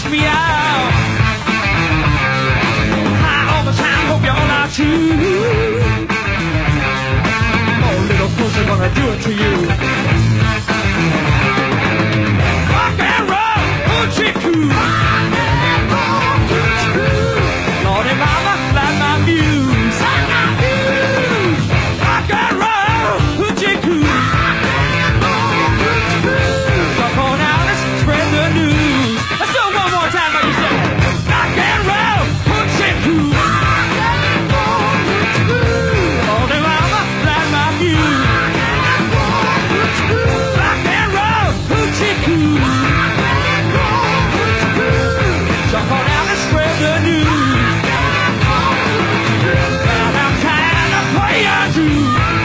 me out. High all the time, hope you're all out too. Oh, little pussy, gonna do it to you. Rock and roll, hoochie coo. Lordy mama, like my muse. Rock and roll, hoochie coo. Jump on out, let's spread the news. Let's do it one more time, like you said. Rock and roll, hoochie coo. Lordy mama, like my muse. Rock and roll, hoochie coo. Jump on out and spread the news. And I'm tired of playing too.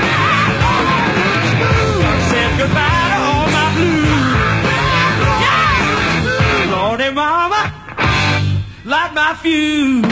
Said goodbye to all my blues. Yeah! Lordy mama, light my fuse.